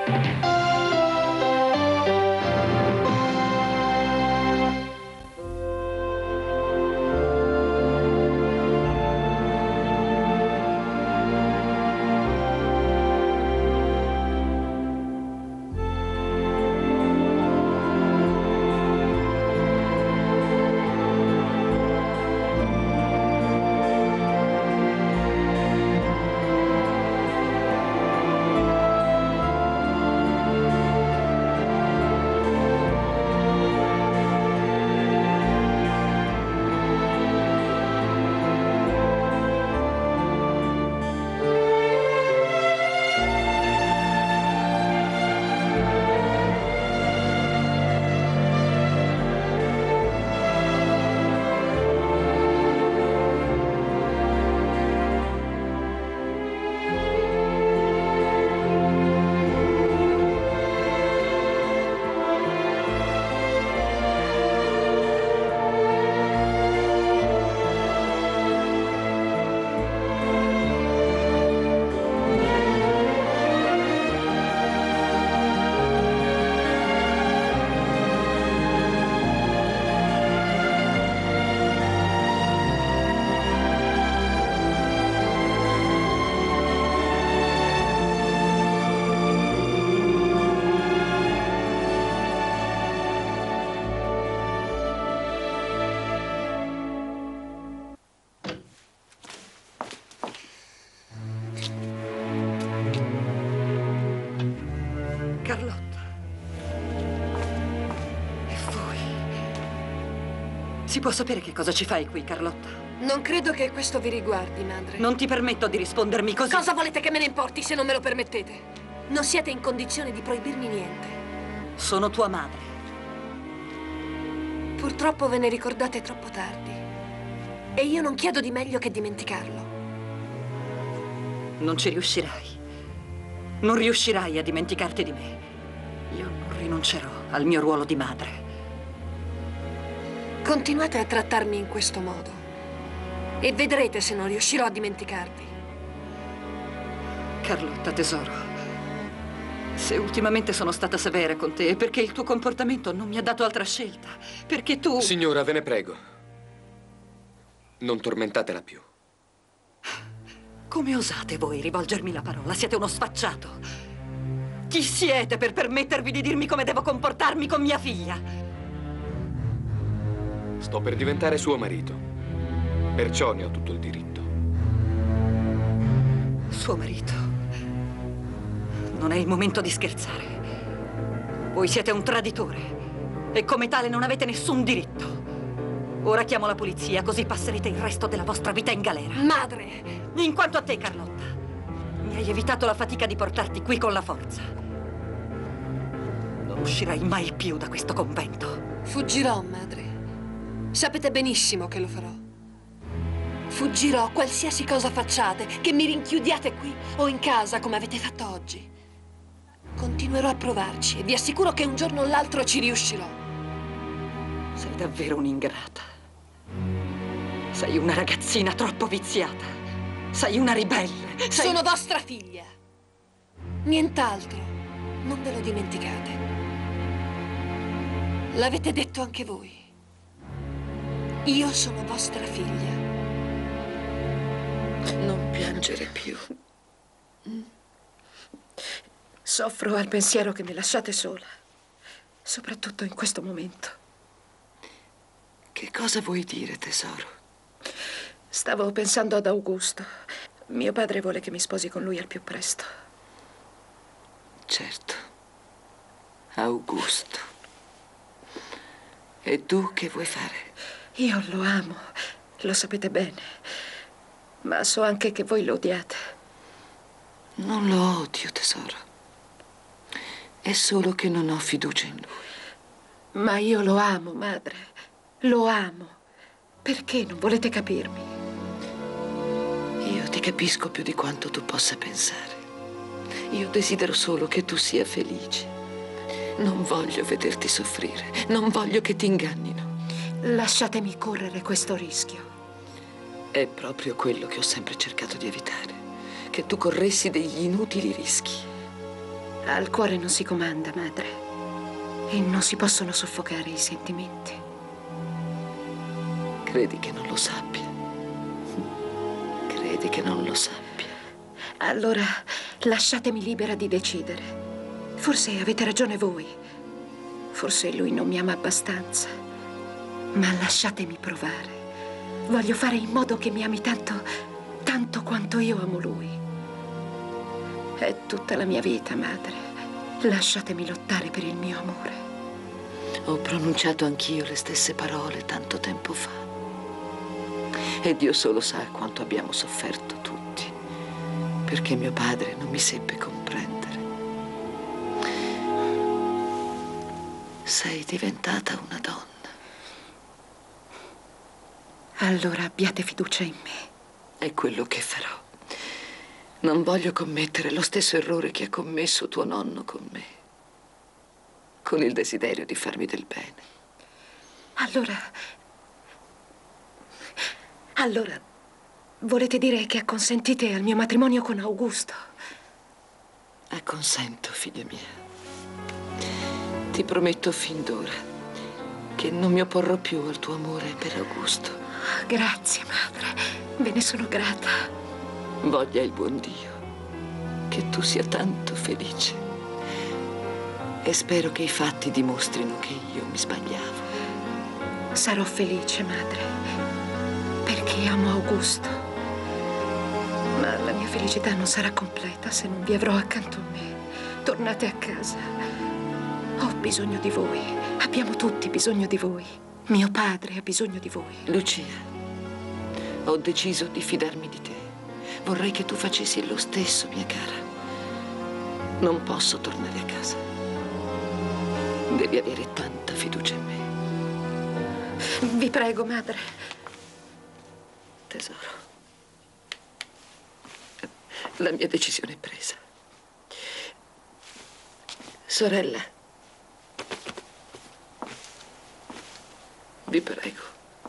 Si può sapere che cosa ci fai qui, Carlotta? Non credo che questo vi riguardi, madre. Non ti permetto di rispondermi così. Cosa volete che me ne importi se non me lo permettete? Non siete in condizione di proibirmi niente. Sono tua madre. Purtroppo ve ne ricordate troppo tardi. E io non chiedo di meglio che dimenticarlo. Non ci riuscirai. Non riuscirai a dimenticarti di me. Io non rinuncerò al mio ruolo di madre. Continuate a trattarmi in questo modo e vedrete se non riuscirò a dimenticarvi. Carlotta, tesoro, se ultimamente sono stata severa con te è perché il tuo comportamento non mi ha dato altra scelta. Perché tu... Signora, ve ne prego. Non tormentatela più. Come osate voi rivolgermi la parola? Siete uno sfacciato. Chi siete per permettervi di dirmi come devo comportarmi con mia figlia? Sto per diventare suo marito. Perciò ne ho tutto il diritto. Suo marito? Non è il momento di scherzare. Voi siete un traditore e come tale non avete nessun diritto. Ora chiamo la polizia, così passerete il resto della vostra vita in galera. Madre! In quanto a te, Carlotta, mi hai evitato la fatica di portarti qui con la forza. Non uscirai mai più da questo convento. Fuggirò, madre. Sapete benissimo che lo farò. Fuggirò qualsiasi cosa facciate, che mi rinchiudiate qui o in casa come avete fatto oggi. Continuerò a provarci e vi assicuro che un giorno o l'altro ci riuscirò. Sei davvero un'ingrata. Sei una ragazzina troppo viziata. Sei una ribelle. Sono vostra figlia. Nient'altro. Non ve lo dimenticate. L'avete detto anche voi. Io sono vostra figlia. Non piangere più. Soffro al pensiero che mi lasciate sola, soprattutto in questo momento. Che cosa vuoi dire, tesoro? Stavo pensando ad Augusto. Mio padre vuole che mi sposi con lui al più presto. Certo. Augusto. E tu che vuoi fare? Io lo amo, lo sapete bene, ma so anche che voi lo odiate. Non lo odio, tesoro. È solo che non ho fiducia in lui. Ma io lo amo, madre. Lo amo. Perché non volete capirmi? Io ti capisco più di quanto tu possa pensare. Io desidero solo che tu sia felice. Non voglio vederti soffrire. Non voglio che ti ingannino. Lasciatemi correre questo rischio. È proprio quello che ho sempre cercato di evitare. Che tu corressi degli inutili rischi. Al cuore non si comanda, madre. E non si possono soffocare i sentimenti. Credi che non lo sappia? Credi che non lo sappia? Allora, lasciatemi libera di decidere. Forse avete ragione voi. Forse lui non mi ama abbastanza. Ma lasciatemi provare. Voglio fare in modo che mi ami tanto, tanto quanto io amo lui. È tutta la mia vita, madre. Lasciatemi lottare per il mio amore. Ho pronunciato anch'io le stesse parole tanto tempo fa. E Dio solo sa quanto abbiamo sofferto tutti, perché mio padre non mi seppe comprendere. Sei diventata una donna. Allora abbiate fiducia in me. È quello che farò. Non voglio commettere lo stesso errore che ha commesso tuo nonno con me, con il desiderio di farmi del bene. Allora, volete dire che acconsentite al mio matrimonio con Augusto? Acconsento, figlia mia. Ti prometto fin d'ora che non mi opporrò più al tuo amore per Augusto. Grazie, madre. Ve ne sono grata. Voglia il buon Dio che tu sia tanto felice. E spero che i fatti dimostrino che io mi sbagliavo. Sarò felice, madre, perché amo Augusto. Ma la mia felicità non sarà completa se non vi avrò accanto a me. Tornate a casa. Ho bisogno di voi. Abbiamo tutti bisogno di voi. Mio padre ha bisogno di voi. Lucia, ho deciso di fidarmi di te. Vorrei che tu facessi lo stesso, mia cara. Non posso tornare a casa. Devi avere tanta fiducia in me. Vi prego, madre. Tesoro, la mia decisione è presa. Sorella, vi prego,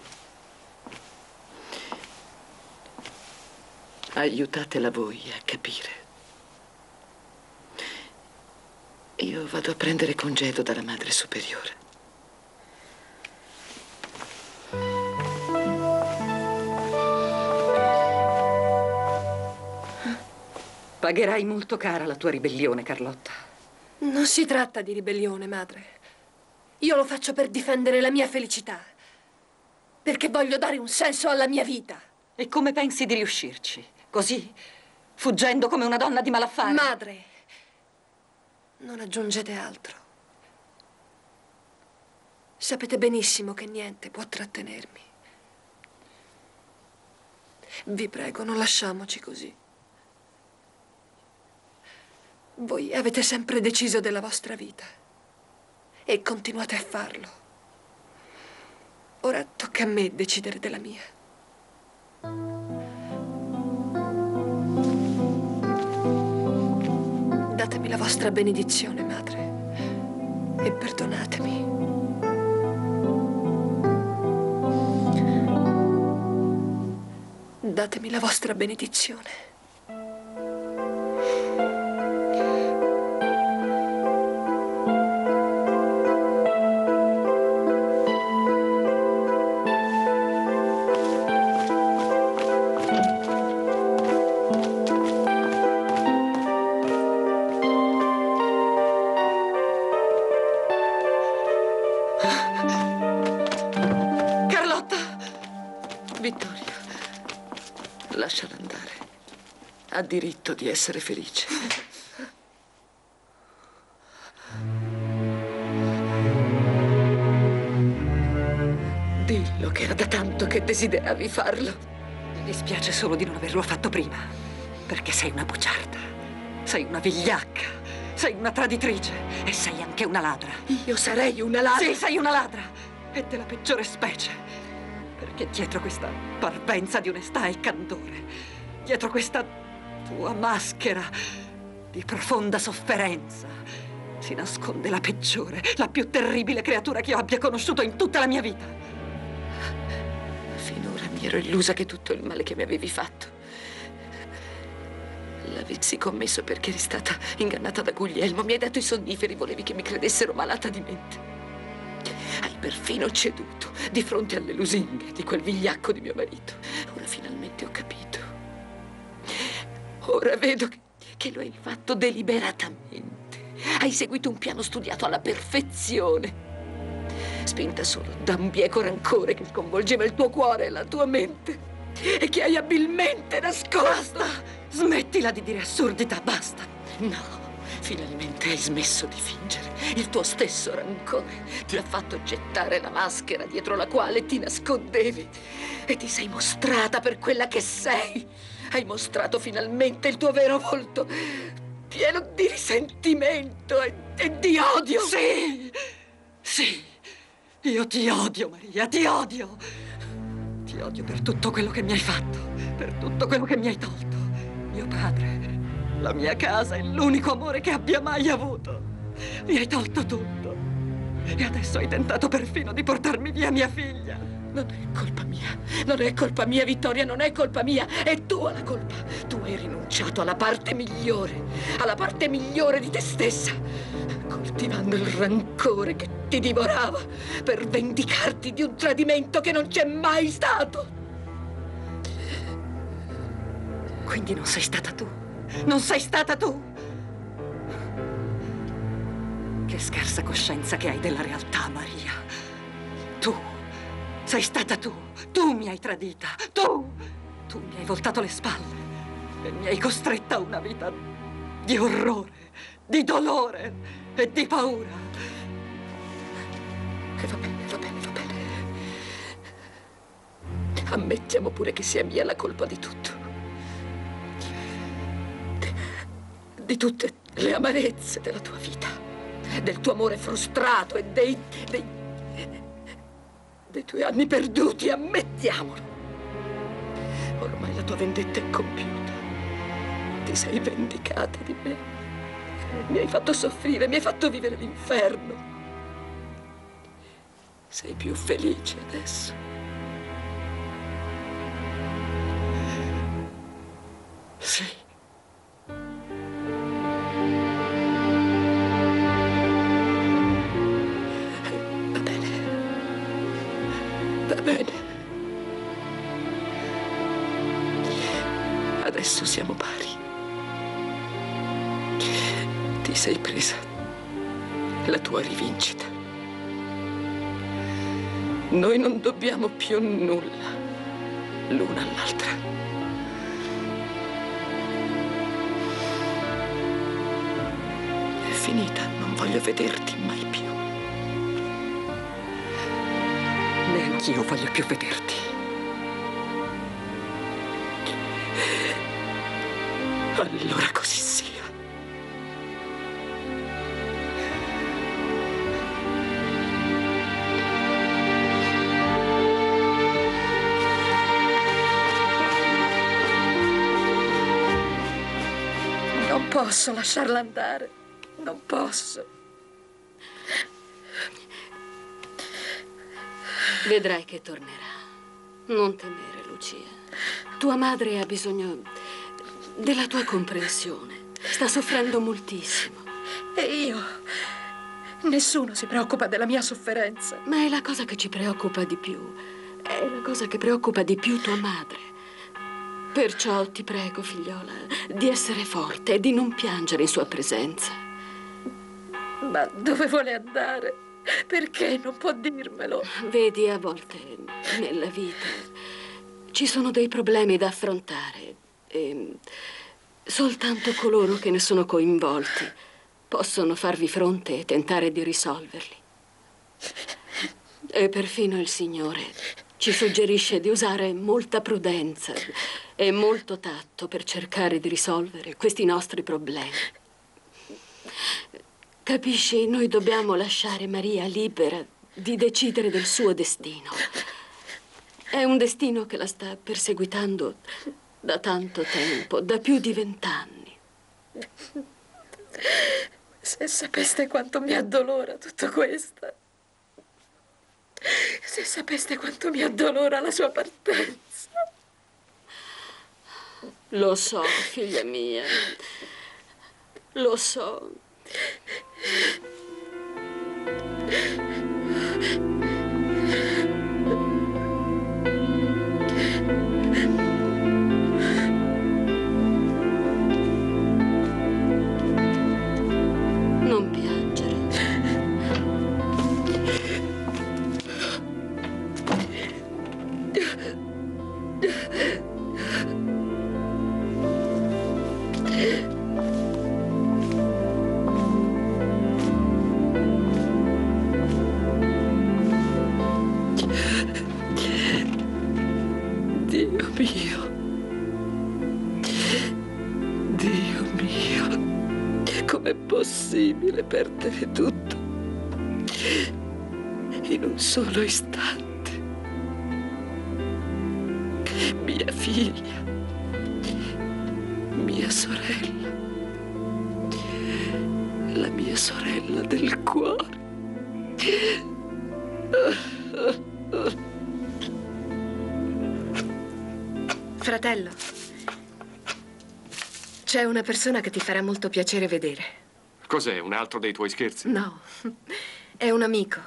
aiutatela voi a capire. Io vado a prendere congedo dalla Madre Superiore. Pagherai molto cara la tua ribellione, Carlotta. Non si tratta di ribellione, madre. Io lo faccio per difendere la mia felicità. Perché voglio dare un senso alla mia vita. E come pensi di riuscirci? Così? Fuggendo come una donna di malaffare? Madre, non aggiungete altro. Sapete benissimo che niente può trattenermi. Vi prego, non lasciamoci così. Voi avete sempre deciso della vostra vita e continuate a farlo. Ora tocca a me decidere della mia. Datemi la vostra benedizione, madre, e perdonatemi. Datemi la vostra benedizione. Vittorio, lasciala andare. Ha diritto di essere felice. Dillo che era da tanto che desideravi farlo. Mi dispiace solo di non averlo fatto prima, perché sei una bugiarda, sei una vigliacca, sei una traditrice e sei anche una ladra. Io sarei una ladra? Sì, sei una ladra, e della peggiore specie. Perché dietro questa parvenza di onestà e candore, dietro questa tua maschera di profonda sofferenza, si nasconde la peggiore, la più terribile creatura che io abbia conosciuto in tutta la mia vita. Finora mi ero illusa che tutto il male che mi avevi fatto l'avessi commesso perché eri stata ingannata da Guglielmo. Mi hai dato i sonniferi, volevi che mi credessero malata di mente. Hai perfino ceduto di fronte alle lusinghe di quel vigliacco di mio marito. Ora finalmente ho capito. Ora vedo che lo hai fatto deliberatamente. Hai seguito un piano studiato alla perfezione, spinta solo da un bieco rancore che sconvolgeva il tuo cuore e la tua mente e che hai abilmente nascosto. Basta! Smettila di dire assurdità, basta! No. Finalmente hai smesso di fingere. Il tuo stesso rancore ti ha fatto gettare la maschera dietro la quale ti nascondevi e ti sei mostrata per quella che sei. Hai mostrato finalmente il tuo vero volto, pieno di risentimento e di odio. Sì! Sì! Io ti odio, Maria, ti odio! Ti odio per tutto quello che mi hai fatto, per tutto quello che mi hai tolto. Mio padre, la mia casa è l'unico amore che abbia mai avuto. Mi hai tolto tutto. E adesso hai tentato perfino di portarmi via mia figlia. Non è colpa mia. Non è colpa mia, Vittoria, non è colpa mia. È tua la colpa. Tu hai rinunciato alla parte migliore di te stessa, coltivando il rancore che ti divorava per vendicarti di un tradimento che non c'è mai stato. Quindi non sei stata tu. Non sei stata tu! Che scarsa coscienza che hai della realtà, Maria. Tu, sei stata tu. Tu mi hai tradita. Tu mi hai voltato le spalle e mi hai costretta a una vita di orrore, di dolore e di paura. E va bene, va bene, va bene. Ammettiamo pure che sia mia la colpa di tutto. Di tutte le amarezze della tua vita, del tuo amore frustrato e dei tuoi anni perduti, ammettiamolo. Ormai la tua vendetta è compiuta. Ti sei vendicata di me. Mi hai fatto soffrire, mi hai fatto vivere l'inferno. Sei più felice adesso. Sì. Va bene. Adesso siamo pari. Ti sei presa la tua rivincita. Noi non dobbiamo più nulla l'una all'altra. È finita, non voglio vederti mai più. Neanch'io voglio più vederti. Allora così sia. Non posso lasciarla andare. Non posso. Vedrai che tornerà. Non temere, Lucia. Tua madre ha bisogno della tua comprensione. Sta soffrendo moltissimo. E io? Nessuno si preoccupa della mia sofferenza. Ma è la cosa che ci preoccupa di più. È la cosa che preoccupa di più tua madre. Perciò ti prego, figliola, di essere forte e di non piangere in sua presenza. Ma dove vuole andare? Perché non può dirmelo? Vedi, a volte nella vita ci sono dei problemi da affrontare e soltanto coloro che ne sono coinvolti possono farvi fronte e tentare di risolverli. E perfino il Signore ci suggerisce di usare molta prudenza e molto tatto per cercare di risolvere questi nostri problemi. Capisci, noi dobbiamo lasciare Maria libera di decidere del suo destino. È un destino che la sta perseguitando da tanto tempo, da più di 20 anni. Se sapeste quanto mi addolora tutto questo. Se sapeste quanto mi addolora la sua partenza. Lo so, figlia mia. Lo so. Non piangere. Dio mio. Dio mio. Com'è possibile perdere tutto in un solo istante? Mia figlia, mia sorella, la mia sorella del cuore. Fratello, c'è una persona che ti farà molto piacere vedere. Cos'è, un altro dei tuoi scherzi? No, è un amico.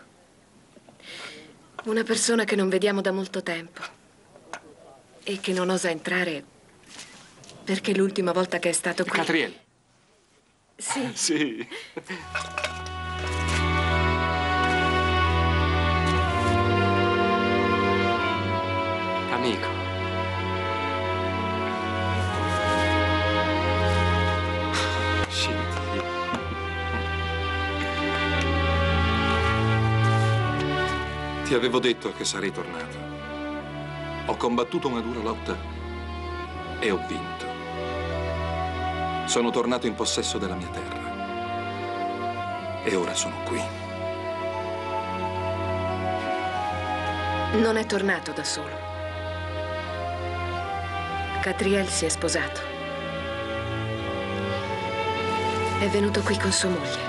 Una persona che non vediamo da molto tempo e che non osa entrare perché l'ultima volta che è stato qui... Catriel. Sì. Sì. Amico. Scinti. Ti avevo detto che sarei tornato. Ho combattuto una dura lotta e ho vinto. Sono tornato in possesso della mia terra. E ora sono qui. Non è tornato da solo. Catriel si è sposato. È venuto qui con sua moglie.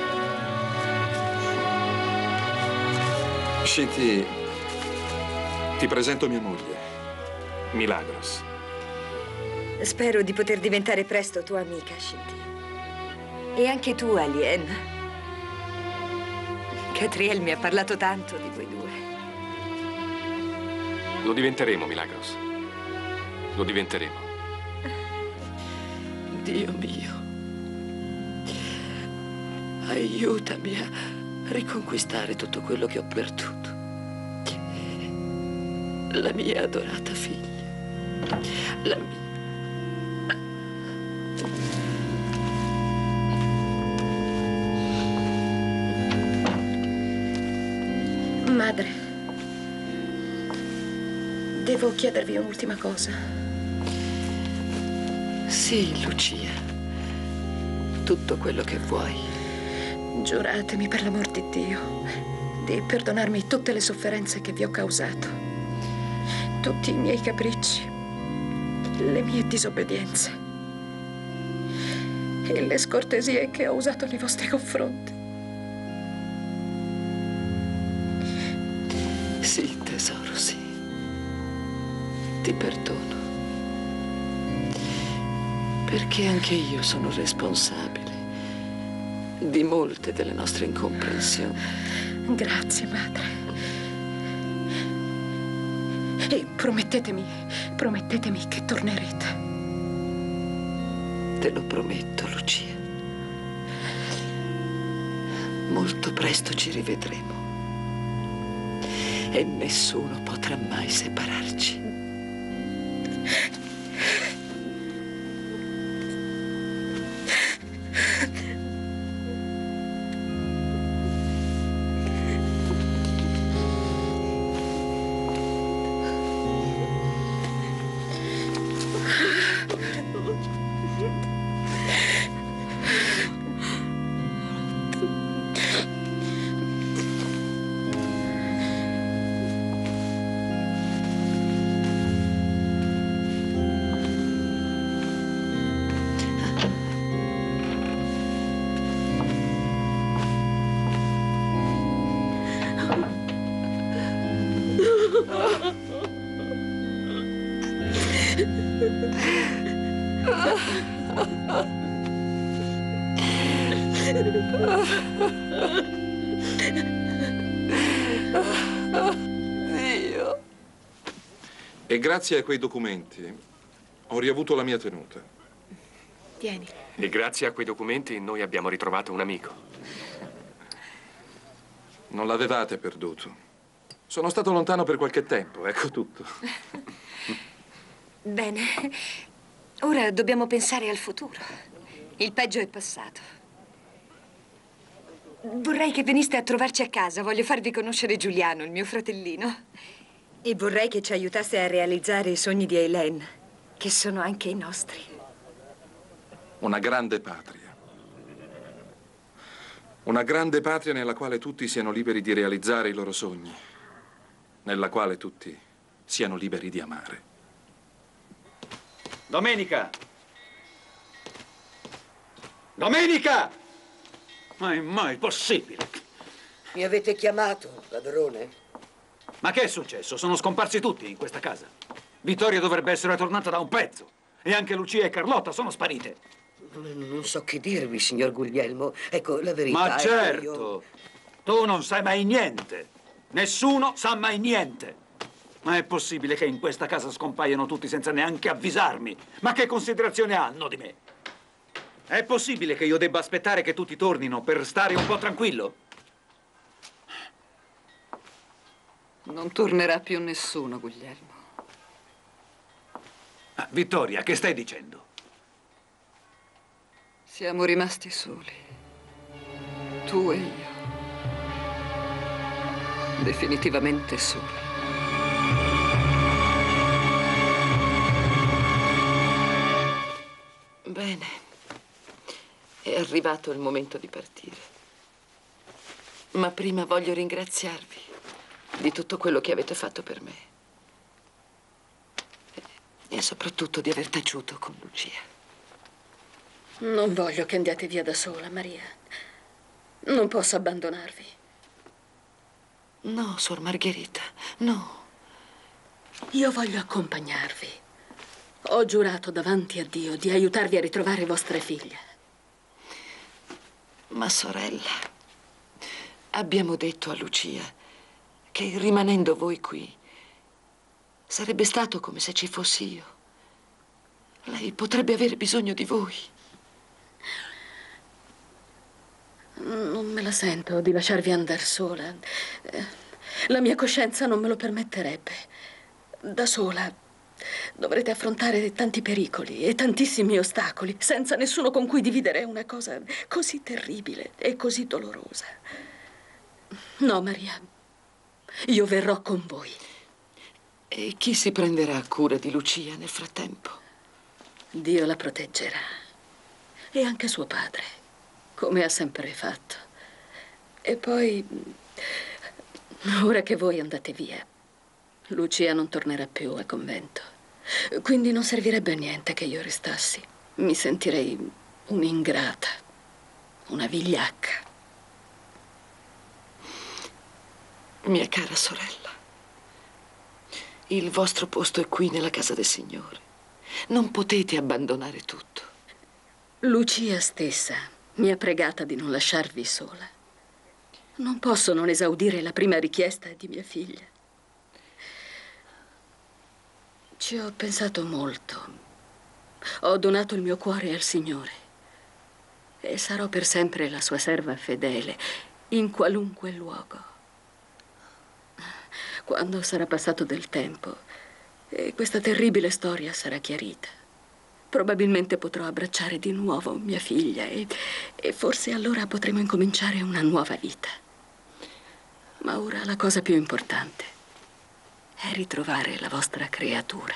Scinti, ti presento mia moglie, Milagros. Spero di poter diventare presto tua amica, Scinti. E anche tu, Alien. Catriel mi ha parlato tanto di voi due. Lo diventeremo, Milagros. Lo diventeremo. Dio mio, aiutami a riconquistare tutto quello che ho perduto. La mia adorata figlia. La mia. Madre, devo chiedervi un'ultima cosa. Sì, Lucia. Tutto quello che vuoi. Giuratemi per l'amor di Dio di perdonarmi tutte le sofferenze che vi ho causato, tutti i miei capricci, le mie disobbedienze e le scortesie che ho usato nei vostri confronti. Sì, tesoro, sì. Ti perdono. Perché anche io sono responsabile di molte delle nostre incomprensioni. Grazie, madre. E promettetemi che tornerete. Te lo prometto, Lucia. Molto presto ci rivedremo. E nessuno potrà mai separarci. Dio. E grazie a quei documenti ho riavuto la mia tenuta. Tieni. E grazie a quei documenti noi abbiamo ritrovato un amico. Non l'avevate perduto. Sono stato lontano per qualche tempo, ecco tutto. Bene, ora dobbiamo pensare al futuro. Il peggio è passato. Vorrei che veniste a trovarci a casa. Voglio farvi conoscere Giuliano, il mio fratellino. E vorrei che ci aiutaste a realizzare i sogni di Eileen, che sono anche i nostri. Una grande patria. Una grande patria nella quale tutti siano liberi di realizzare i loro sogni. Nella quale tutti siano liberi di amare. Domenica! Domenica! Ma è mai possibile? Mi avete chiamato, ladrone? Ma che è successo? Sono scomparsi tutti in questa casa. Vittoria dovrebbe essere tornata da un pezzo. E anche Lucia e Carlotta sono sparite. Non so che dirvi, signor Guglielmo. Ecco, la verità Ma è certo! che io... Tu non sai mai niente. Nessuno sa mai niente. Ma è possibile che in questa casa scompaiano tutti senza neanche avvisarmi? Ma che considerazione hanno di me? È possibile che io debba aspettare che tutti tornino per stare un po' tranquillo? Non tornerà più nessuno, Guglielmo. Ah, Vittoria, che stai dicendo? Siamo rimasti soli. Tu e io. Definitivamente soli. Bene. È arrivato il momento di partire. Ma prima voglio ringraziarvi di tutto quello che avete fatto per me. E soprattutto di aver taciuto con Lucia. Non voglio che andiate via da sola, Maria. Non posso abbandonarvi. No, Suor Margherita, no. Io voglio accompagnarvi. Ho giurato davanti a Dio di aiutarvi a ritrovare vostra figlia. Ma sorella, abbiamo detto a Lucia che rimanendo voi qui sarebbe stato come se ci fossi io. Lei potrebbe avere bisogno di voi. Non me la sento di lasciarvi andare sola. La mia coscienza non me lo permetterebbe. Da sola dovrete affrontare tanti pericoli e tantissimi ostacoli senza nessuno con cui dividere una cosa così terribile e così dolorosa. No, Maria, io verrò con voi. E chi si prenderà cura di Lucia nel frattempo? Dio la proteggerà. E anche suo padre, come ha sempre fatto. E poi, ora che voi andate via, Lucia non tornerà più al convento. Quindi non servirebbe a niente che io restassi. Mi sentirei un'ingrata, una vigliacca. Mia cara sorella, il vostro posto è qui nella casa del Signore. Non potete abbandonare tutto. Lucia stessa mi ha pregata di non lasciarvi sola. Non posso non esaudire la prima richiesta di mia figlia. Ci ho pensato molto. Ho donato il mio cuore al Signore e sarò per sempre la sua serva fedele in qualunque luogo. Quando sarà passato del tempo e questa terribile storia sarà chiarita, probabilmente potrò abbracciare di nuovo mia figlia e forse allora potremo incominciare una nuova vita. Ma ora la cosa più importante è ritrovare la vostra creatura.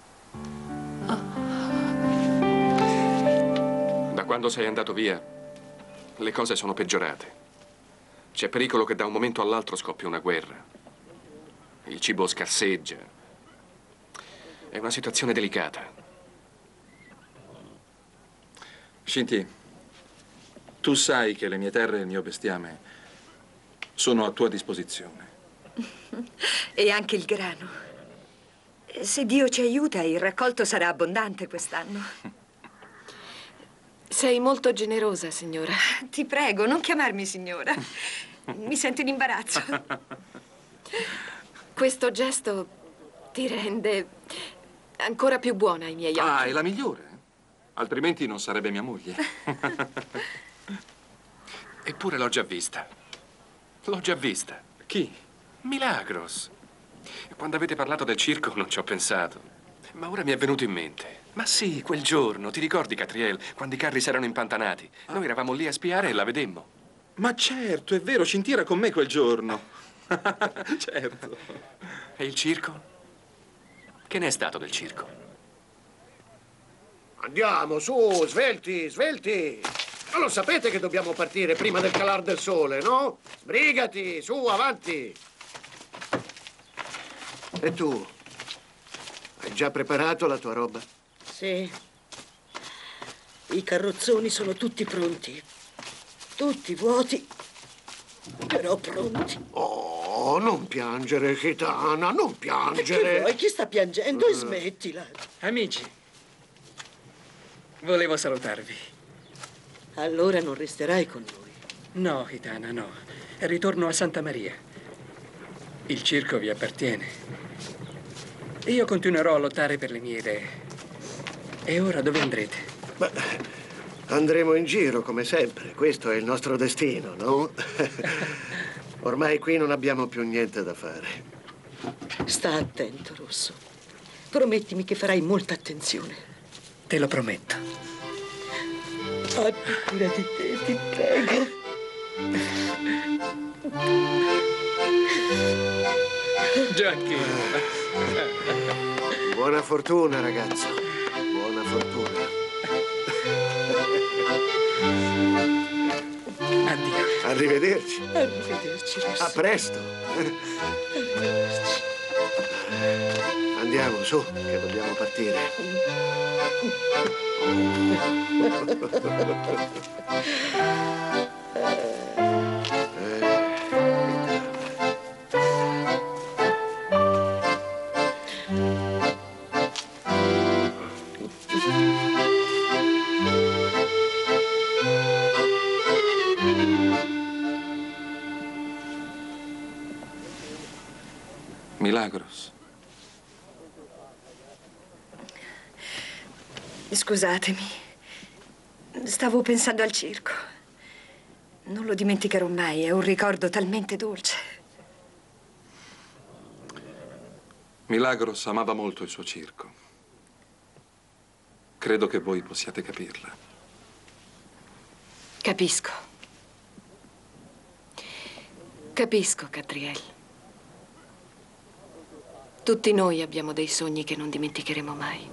Da quando sei andato via, le cose sono peggiorate. C'è pericolo che da un momento all'altro scoppi una guerra. Il cibo scarseggia. È una situazione delicata. Scinti, tu sai che le mie terre e il mio bestiame sono a tua disposizione. E anche il grano. Se Dio ci aiuta, il raccolto sarà abbondante quest'anno. Sei molto generosa, signora. Ti prego, non chiamarmi signora. Mi sento in imbarazzo. Questo gesto ti rende ancora più buona ai miei occhi. Ah, è la migliore. Altrimenti non sarebbe mia moglie. Eppure l'ho già vista. L'ho già vista. Chi? Milagros. Quando avete parlato del circo non ci ho pensato. Ma ora mi è venuto in mente. Ma sì, quel giorno, ti ricordi, Catriel, quando i carri si erano impantanati? Noi eravamo lì a spiare e la vedemmo. Ma certo, è vero, Cinti era con me quel giorno. Certo. E il circo? Che ne è stato del circo? Andiamo, su, svelti, svelti. Ma lo sapete che dobbiamo partire prima del calar del sole, no? Sbrigati, su, avanti. E tu? Hai già preparato la tua roba? Sì. I carrozzoni sono tutti pronti. Tutti vuoti, però pronti. Oh, non piangere, Gitana, non piangere. Che vuoi? Chi sta piangendo? E smettila. Amici, volevo salutarvi. Allora non resterai con noi? No, Gitana, no. Ritorno a Santa Maria. Il circo vi appartiene. Io continuerò a lottare per le mie idee. E ora dove andrete? Beh, andremo in giro, come sempre. Questo è il nostro destino, no? Ormai qui non abbiamo più niente da fare. Sta attento, Rosso. Promettimi che farai molta attenzione. Te lo prometto. Abbi cura di te, ti prego. Giacchino. Buona fortuna, ragazzo. Buona fortuna. Addio. Arrivederci. Arrivederci, Rosso. A presto. Arrivederci. Andiamo, su, che dobbiamo partire. Milagros. Scusatemi. Stavo pensando al circo. Non lo dimenticherò mai, è un ricordo talmente dolce. Milagros amava molto il suo circo. Credo che voi possiate capirla. Capisco. Capisco, Catriel. Tutti noi abbiamo dei sogni che non dimenticheremo mai.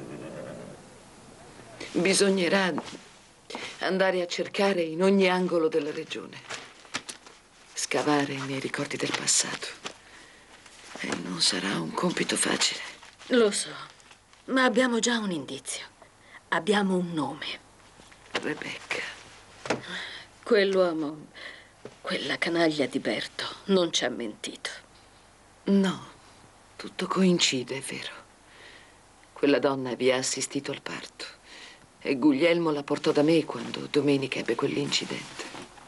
Bisognerà andare a cercare in ogni angolo della regione. Scavare nei ricordi del passato. E non sarà un compito facile. Lo so, ma abbiamo già un indizio. Abbiamo un nome. Rebecca. Quell'uomo, quella canaglia di Berto, non ci ha mentito. No, tutto coincide, è vero. Quella donna vi ha assistito al parto. E Guglielmo la portò da me quando domenica ebbe quell'incidente.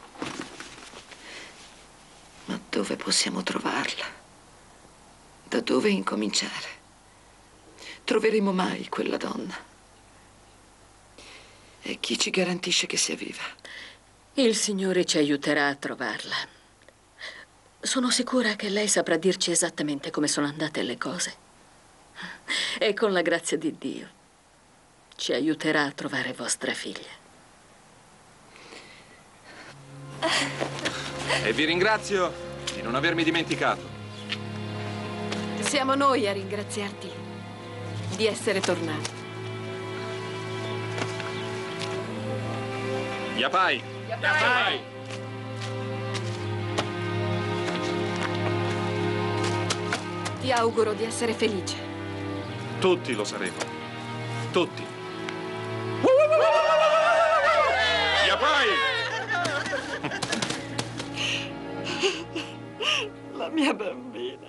Ma dove possiamo trovarla? Da dove incominciare? Troveremo mai quella donna? E chi ci garantisce che sia viva? Il Signore ci aiuterà a trovarla. Sono sicura che lei saprà dirci esattamente come sono andate le cose. E con la grazia di Dio ci aiuterà a trovare vostra figlia. E vi ringrazio di non avermi dimenticato. Siamo noi a ringraziarti di essere tornato. Yapai! Yapai! Ti auguro di essere felice. Tutti lo saremo. Tutti. Yapai! La mia bambina.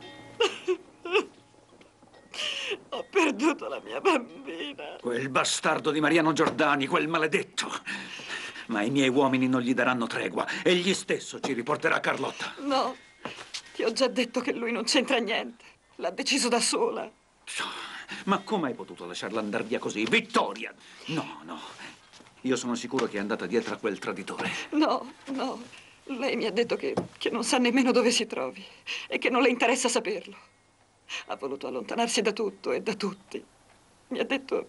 Ho perduto la mia bambina. Quel bastardo di Mariano Giordani, quel maledetto. Ma i miei uomini non gli daranno tregua. Egli stesso ci riporterà Carlotta. No, ti ho già detto che lui non c'entra niente. L'ha deciso da sola. Ma come hai potuto lasciarla andare via così? Vittoria! No, no. Io sono sicuro che è andata dietro a quel traditore. No, no. Lei mi ha detto che non sa nemmeno dove si trovi e che non le interessa saperlo. Ha voluto allontanarsi da tutto e da tutti. Mi ha detto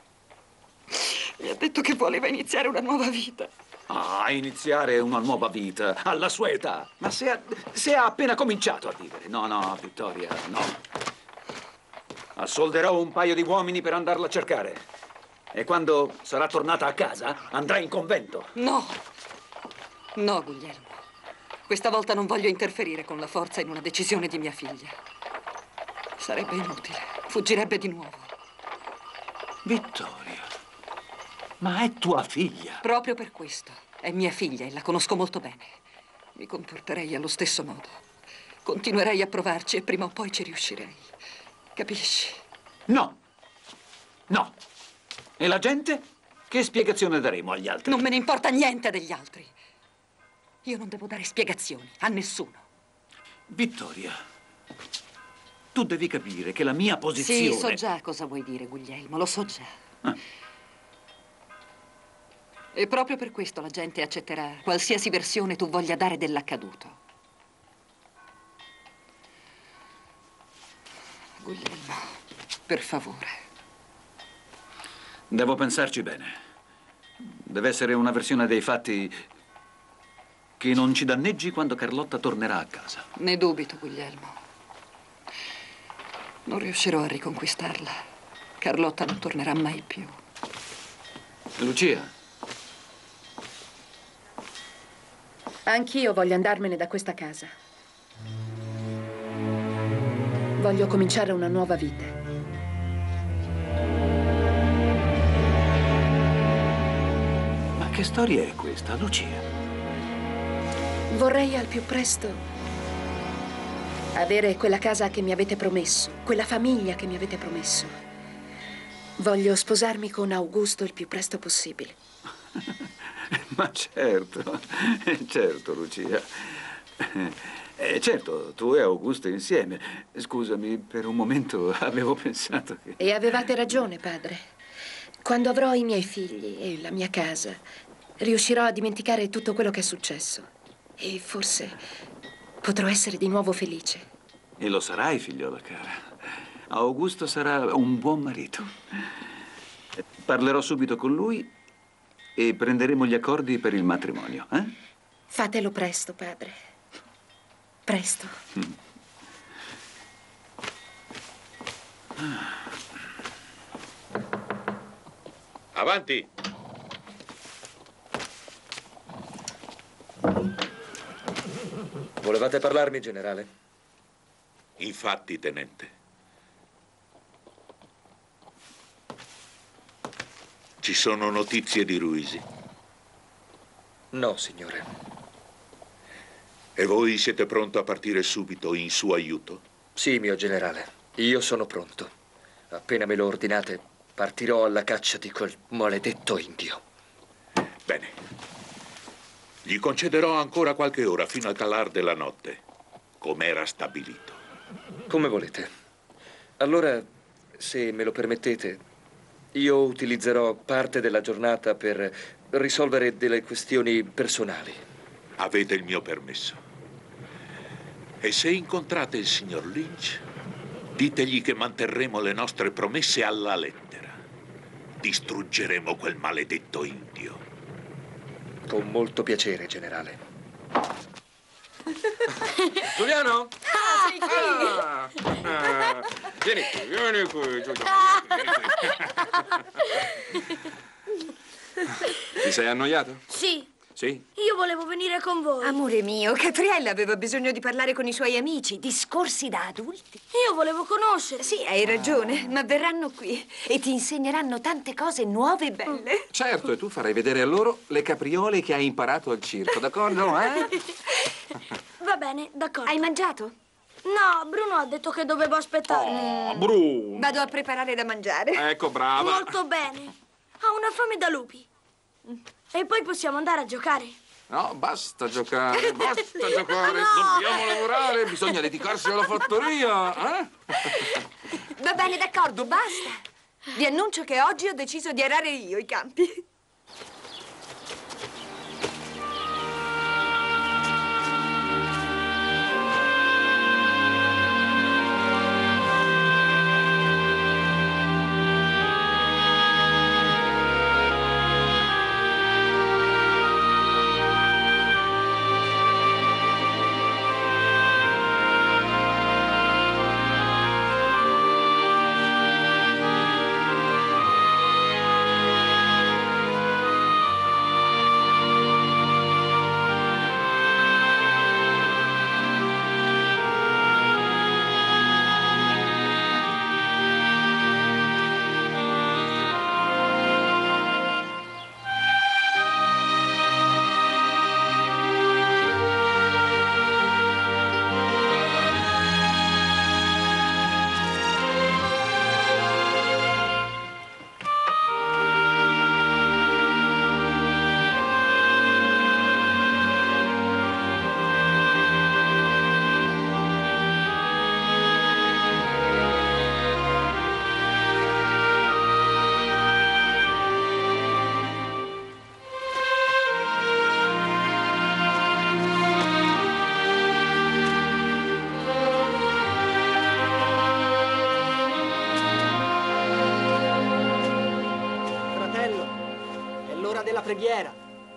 che voleva iniziare una nuova vita. Ah, iniziare una nuova vita alla sua età. Ma se ha appena cominciato a vivere. No, no, Vittoria, no. Assolderò un paio di uomini per andarla a cercare. E quando sarà tornata a casa, andrà in convento. No! No, Guglielmo. Questa volta non voglio interferire con la forza in una decisione di mia figlia. Sarebbe inutile. Fuggirebbe di nuovo. Vittoria, ma è tua figlia. Proprio per questo. È mia figlia e la conosco molto bene. Mi comporterei allo stesso modo. Continuerei a provarci e prima o poi ci riuscirei. Capisci? No. No. E la gente? Che spiegazione daremo agli altri? Non me ne importa niente degli altri. Io non devo dare spiegazioni a nessuno. Vittoria, tu devi capire che la mia posizione... Sì, so già cosa vuoi dire, Guglielmo, lo so già. Ah. E proprio per questo la gente accetterà qualsiasi versione tu voglia dare dell'accaduto. Guglielmo, per favore. Devo pensarci bene. Deve essere una versione dei fatti che non ci danneggi quando Carlotta tornerà a casa. Ne dubito, Guglielmo. Non riuscirò a riconquistarla. Carlotta non tornerà mai più. Lucia. Anch'io voglio andarmene da questa casa. Voglio cominciare una nuova vita. Ma che storia è questa, Lucia? Vorrei al più presto avere quella casa che mi avete promesso, quella famiglia che mi avete promesso. Voglio sposarmi con Augusto il più presto possibile. Ma certo, certo, Lucia. Certo, tu e Augusto insieme. Scusami, per un momento avevo pensato che... E avevate ragione, padre. Quando avrò i miei figli e la mia casa, riuscirò a dimenticare tutto quello che è successo. E forse potrò essere di nuovo felice. E lo sarai, figliola cara. Augusto sarà un buon marito. Parlerò subito con lui e prenderemo gli accordi per il matrimonio, eh? Fatelo presto, padre. Presto. Avanti! Volevate parlarmi, generale? Infatti, tenente. Ci sono notizie di Ruisi? No, signore. E voi siete pronto a partire subito in suo aiuto? Sì, mio generale. Io sono pronto. Appena me lo ordinate, partirò alla caccia di quel maledetto indio. Bene. Gli concederò ancora qualche ora fino al calar della notte, come era stabilito. Come volete. Allora, se me lo permettete, io utilizzerò parte della giornata per risolvere delle questioni personali. Avete il mio permesso. E se incontrate il signor Lynch, ditegli che manterremo le nostre promesse alla lettera. Distruggeremo quel maledetto indio. Con molto piacere, generale. Giuliano? Sei qui! Vieni qui, Giuliano. Ti sei annoiato? Sì. Sì? Io volevo venire con voi. Amore mio, Catriella aveva bisogno di parlare con i suoi amici, discorsi da adulti. Io volevo conoscere. Sì, hai ragione, ma verranno qui e ti insegneranno tante cose nuove e belle. Certo, e tu farai vedere a loro le capriole che hai imparato al circo, d'accordo, eh? Va bene, d'accordo. Hai mangiato? No, Bruno ha detto che dovevo aspettare. Oh, Bruno! Vado a preparare da mangiare. Ecco, brava. Molto bene. Ho una fame da lupi. E poi possiamo andare a giocare. No, basta giocare, basta giocare. Dobbiamo lavorare, bisogna dedicarsi alla fattoria, eh? Va bene, d'accordo, basta. Vi annuncio che oggi ho deciso di arare io i campi. Della preghiera.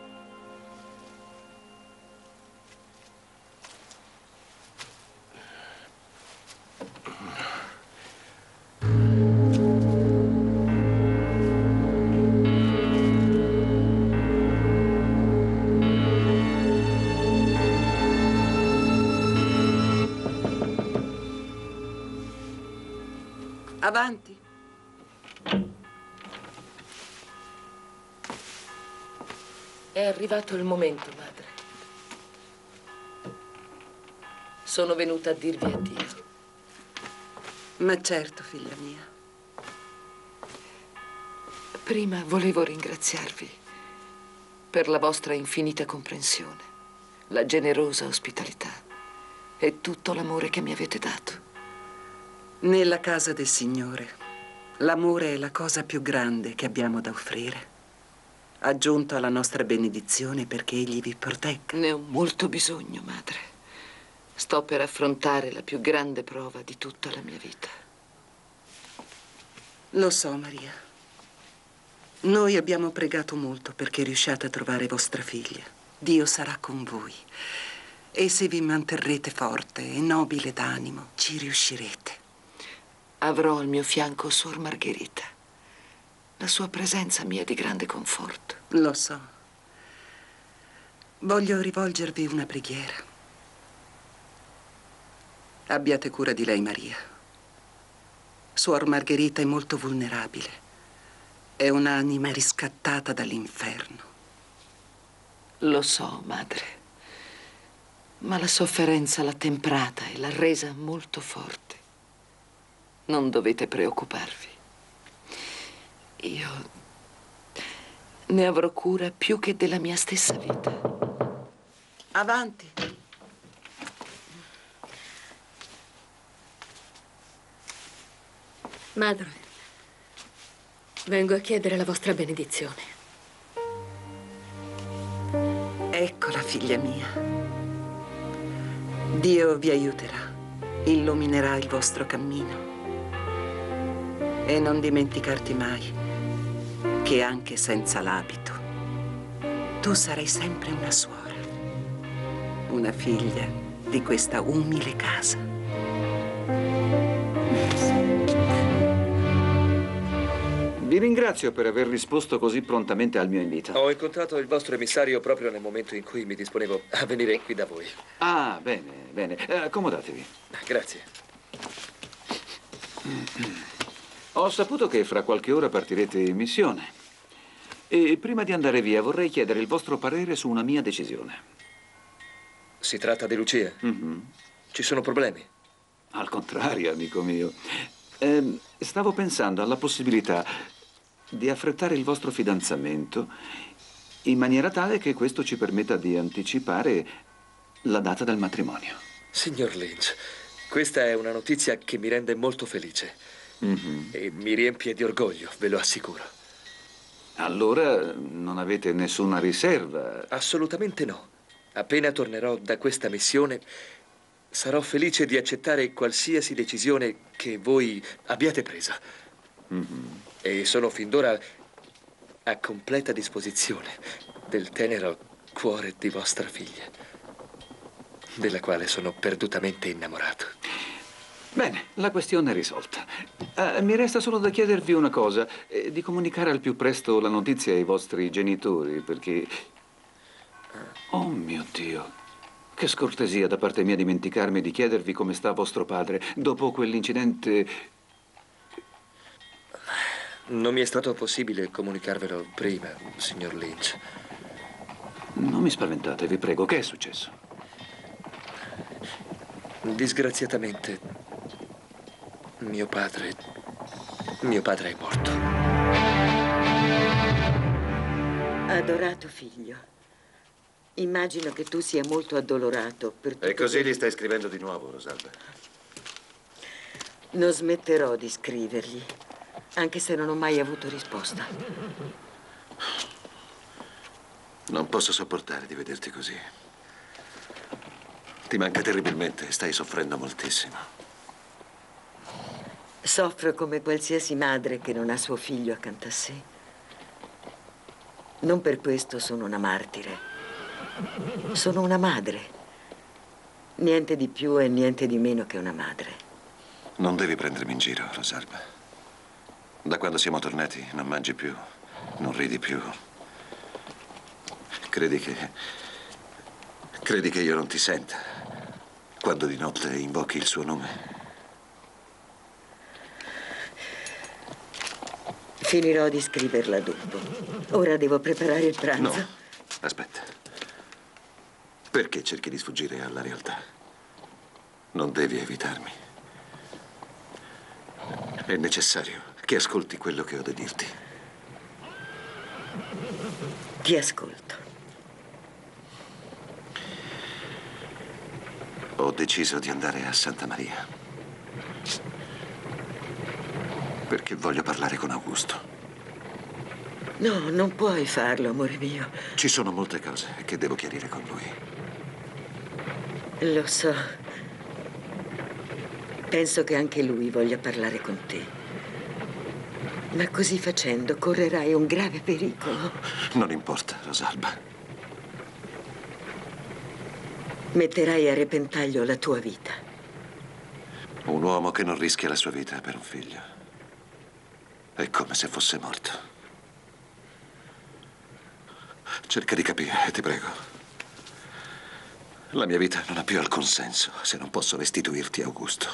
Avanti. È arrivato il momento, madre. Sono venuta a dirvi addio. Ma certo, figlia mia. Prima volevo ringraziarvi per la vostra infinita comprensione, la generosa ospitalità e tutto l'amore che mi avete dato. Nella casa del Signore, l'amore è la cosa più grande che abbiamo da offrire. Aggiunto alla nostra benedizione perché Egli vi protegga. Ne ho molto bisogno, madre. Sto per affrontare la più grande prova di tutta la mia vita. Lo so, Maria. Noi abbiamo pregato molto perché riusciate a trovare vostra figlia. Dio sarà con voi. E se vi manterrete forte e nobile d'animo, ci riuscirete. Avrò al mio fianco Suor Margherita. La sua presenza mi è di grande conforto. Lo so. Voglio rivolgervi una preghiera. Abbiate cura di lei, Maria. Suor Margherita è molto vulnerabile. È un'anima riscattata dall'inferno. Lo so, madre. Ma la sofferenza l'ha temprata e l'ha resa molto forte. Non dovete preoccuparvi. Io ne avrò cura più che della mia stessa vita. Avanti. Madre, vengo a chiedere la vostra benedizione. Eccola, figlia mia. Dio vi aiuterà, illuminerà il vostro cammino. E non dimenticarti mai che anche senza l'abito tu sarai sempre una suora, una figlia di questa umile casa. Vi ringrazio per aver risposto così prontamente al mio invito. Ho incontrato il vostro emissario proprio nel momento in cui mi disponevo a venire qui da voi. Ah, bene, bene. Accomodatevi. Grazie. Ho saputo che fra qualche ora partirete in missione. E prima di andare via vorrei chiedere il vostro parere su una mia decisione. Si tratta di Lucia? Ci sono problemi? Al contrario, amico mio. Stavo pensando alla possibilità di affrettare il vostro fidanzamento in maniera tale che questo ci permetta di anticipare la data del matrimonio. Signor Lynch, questa è una notizia che mi rende molto felice e mi riempie di orgoglio, ve lo assicuro. Allora non avete nessuna riserva? Assolutamente no. Appena tornerò da questa missione, sarò felice di accettare qualsiasi decisione che voi abbiate presa. E sono fin d'ora a completa disposizione del tenero cuore di vostra figlia, della quale sono perdutamente innamorato. Bene, la questione è risolta. Mi resta solo da chiedervi una cosa, di comunicare al più presto la notizia ai vostri genitori, perché... Oh mio Dio, che scortesia da parte mia dimenticarmi di chiedervi come sta vostro padre dopo quell'incidente. Non mi è stato possibile comunicarvelo prima, signor Lynch. Non mi spaventate, vi prego, che è successo? Disgraziatamente, mio padre è morto. Adorato figlio, immagino che tu sia molto addolorato per tutto. E così gli stai scrivendo di nuovo, Rosalba? Non smetterò di scrivergli, anche se non ho mai avuto risposta. Non posso sopportare di vederti così. Ti manca terribilmente e stai soffrendo moltissimo. Soffro come qualsiasi madre che non ha suo figlio accanto a sé. Non per questo sono una martire. Sono una madre. Niente di più e niente di meno che una madre. Non devi prendermi in giro, Rosalba. Da quando siamo tornati non mangi più, non ridi più. Credi che io non ti senta quando di notte invochi il suo nome? Finirò di scriverla dopo. Ora devo preparare il pranzo. No, aspetta. Perché cerchi di sfuggire alla realtà? Non devi evitarmi. È necessario che ascolti quello che ho da dirti. Ti ascolto. Ho deciso di andare a Santa Maria. Perché voglio parlare con Augusto. No, non puoi farlo, amore mio. Ci sono molte cose che devo chiarire con lui. Lo so. Penso che anche lui voglia parlare con te. Ma così facendo correrai un grave pericolo. Non importa, Rosalba. Metterai a repentaglio la tua vita. Un uomo che non rischia la sua vita per un figlio è come se fosse morto. Cerca di capire, ti prego. La mia vita non ha più alcun senso se non posso restituirti Augusto.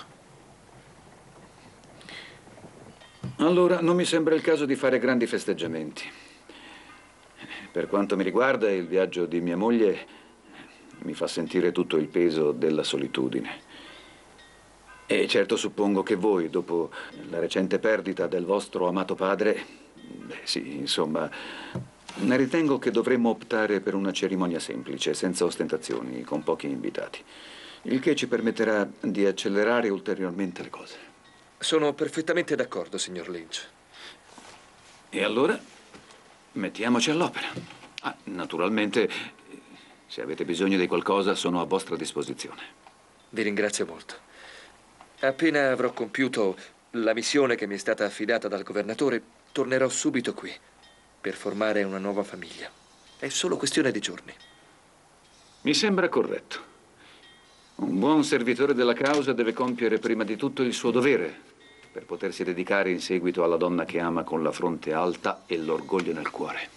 Allora, non mi sembra il caso di fare grandi festeggiamenti. Per quanto mi riguarda, il viaggio di mia moglie mi fa sentire tutto il peso della solitudine. E certo suppongo che voi, dopo la recente perdita del vostro amato padre, sì, insomma, ne ritengo che dovremmo optare per una cerimonia semplice, senza ostentazioni, con pochi invitati, il che ci permetterà di accelerare ulteriormente le cose. Sono perfettamente d'accordo, signor Lynch. E allora, mettiamoci all'opera. Naturalmente, se avete bisogno di qualcosa, sono a vostra disposizione. Vi ringrazio molto. Appena avrò compiuto la missione che mi è stata affidata dal governatore, tornerò subito qui per formare una nuova famiglia. È solo questione di giorni. Mi sembra corretto. Un buon servitore della causa deve compiere prima di tutto il suo dovere per potersi dedicare in seguito alla donna che ama con la fronte alta e l'orgoglio nel cuore.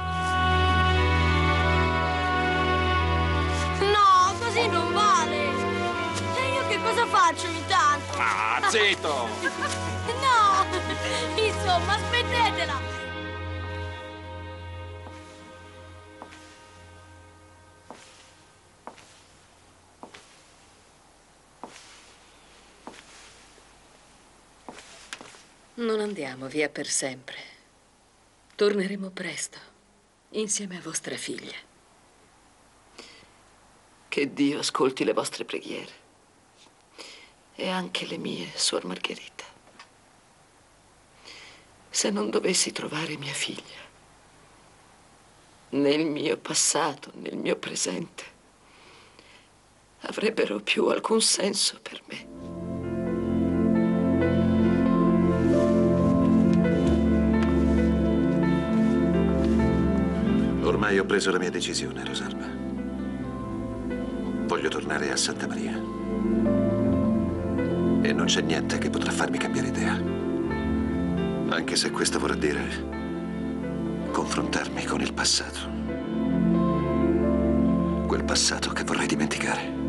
No, così non vale. E io che cosa faccio ogni tanto? Ah, zitto! No! Insomma, smettetela! Non andiamo via per sempre. Torneremo presto. insieme a vostra figlia. Che Dio ascolti le vostre preghiere. E anche le mie, Suor Margherita. Se non dovessi trovare mia figlia, né il mio passato, né il mio presente avrebbero più alcun senso per me. Ormai ho preso la mia decisione, Rosalba. Voglio tornare a Santa Maria. E non c'è niente che potrà farmi cambiare idea. Anche se questo vorrà dire confrontarmi con il passato. Quel passato che vorrei dimenticare.